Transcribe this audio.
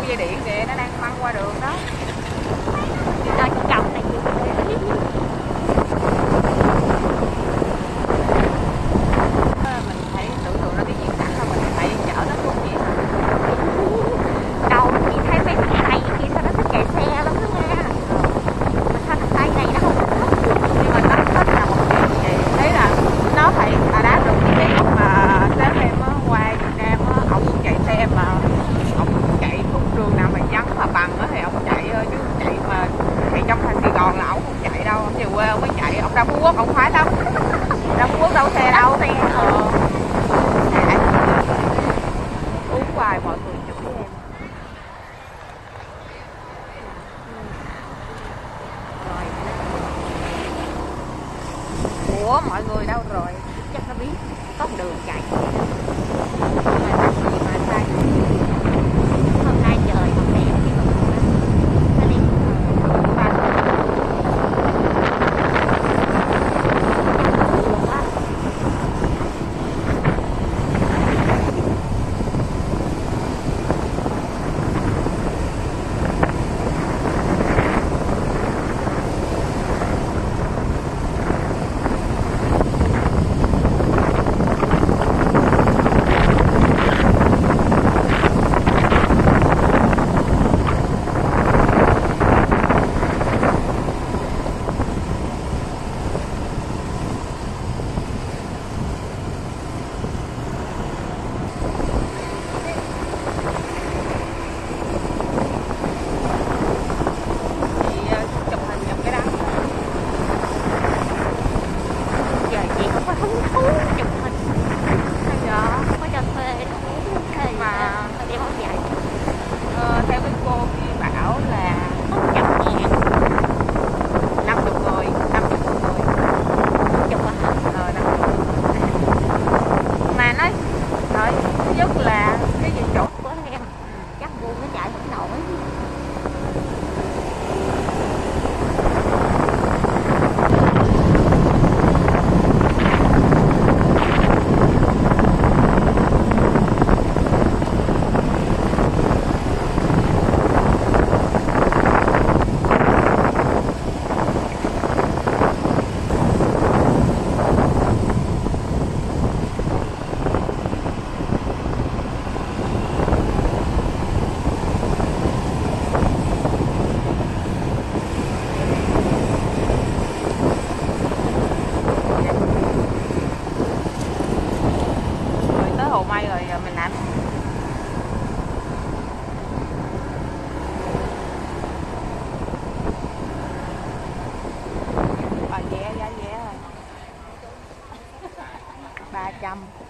dây điện kìa, nó đang măng qua đường đó. Rồi chồng này Mình phải tưởng tượng ra cái diện cảnh là mình phải chở nó xuống vậy hả? đầu chị thấy mấy thằng này kia sao nó thích chạy xe lắm đó nghe. Mà sao thằng tay này nó không thích. Nhưng mà nó thích là một chuyện vậy, thấy là nó phải đáp được những cái lúc mà sếp em á qua Việt Nam á, ổng chạy xe mà ổng chạy khúc đường nào mà vắng mà bằng á thì ổng chạy thôi, chứ chạy mà thì trong thành Sài Gòn là ổng không chạy đâu, ổng về quê ổng mới chạy, ổng ra Phú Quốc ổng khoái lắm. Ra Phú Quốc đâu có xe đâu. Uống hoài mọi người chửi em. Ủa mọi người đâu rồi? Chắc nó biết có đường chạy. Mà sai. Hôm nay trời không đẹp chứ nó đi Chụp hình giùm cái đó. giờ chị không có hứng thú chụp hình. Hay giờ Không có cho thuê đâu. Thuê mà đeo áo dài theo cái cô kia bảo là 100.000 50 người, 50 người. chụp à. 50. Mà nói thứ nhất là cái gì chỗ Của em chắc buông nó chạy không nổi. rồi tới Hồ Mây rồi mình làm. Giá vé rồi 300.